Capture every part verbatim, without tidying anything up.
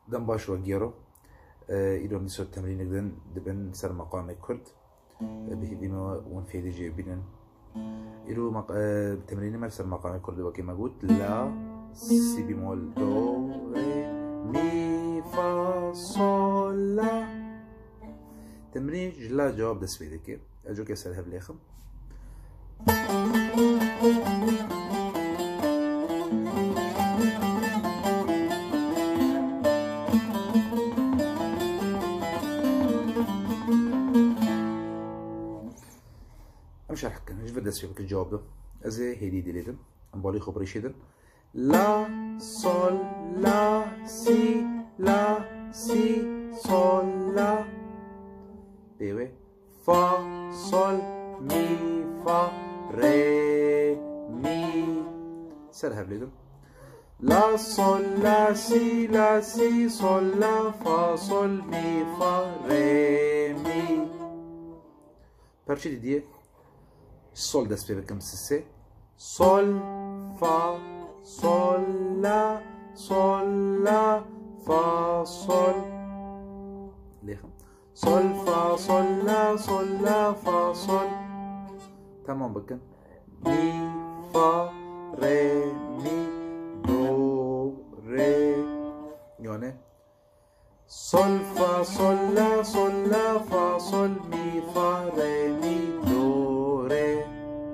دم باش وجيرو إلو نسو التمرين دن دبن سر مقام كرد به بما ونفيد جيبين إلو مق... تمرين مال سر مقام كرد وكما قلت لا سي بيمول دو ري مي فا صول لا. تمرين جلا جواب دس بيدك أجو كسر هبليخم مش راح كان نجبد دس بيدك الجواب ده أزي هيدي ديليدن أمبالي خبري شيدن لا صول لا سي لا سي صول لا بيوي فا صول مي فا ري مي سرها بليدم لا صول لا سي لا سي صول لا فا صول مي فا ري مي. برشي دي دي صول دست بي بكم سسي صول فا صول لا صول لا فا صول ليخم صول فا صول لا صول لا فا صول. تمام بكن مي فا ري مي دو ري يعني صول فا صول لا صول لا فا صول مي فا ري مي دو ري.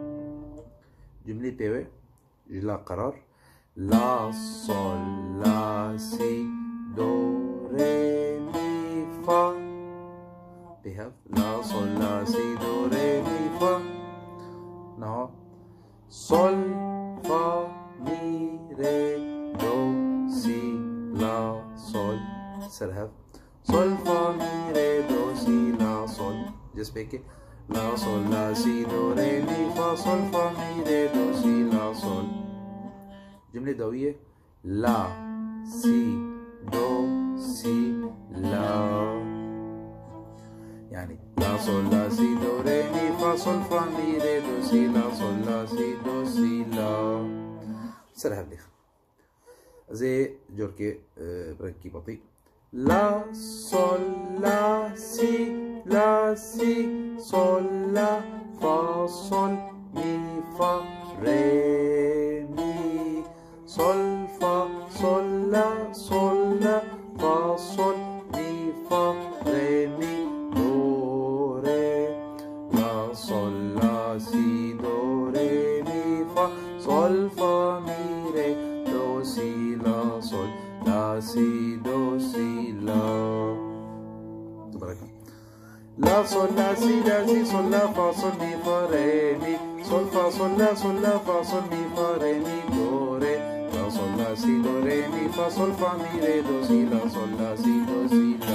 جملة بيوي جلا قرار لا صول لا سي دو ري مي فا بهاف لا صول لا سي دو ري مي فا. Now صول فا مي ري دو سي لا صول سرهاف صول فا مي ري دو سي لا صول. Just make it لا صول لا سي دو ري مي فا صول فا مي ري دو سي لا صول. جملة دوية لا سي دو سي لا يعني لا صول لا سي دو ري مي فا صول فا مي ري دو سي لا صول لا سي دو سي لا. سرها بليخ زي جوركي بركي بطيء لا صول لا سي لا سي صول لا فا صول مي فا ري مي صول فا صول لا صول لا فا صول مي فا ري مي دو ري لا صول لا سي دو ري مي فا صول فا مي ري دو سي لا صول لا سي دو سي لا. تبارك لا صول لا سي لا سي صول لا فا صول مي فا ري مي صول فا صول لا صول لا فا صول مي فا ري مي دو ري لا صول لا سي دو ري مي فا صول فا مي ري دو سي لا صول لا سي دو سي لا.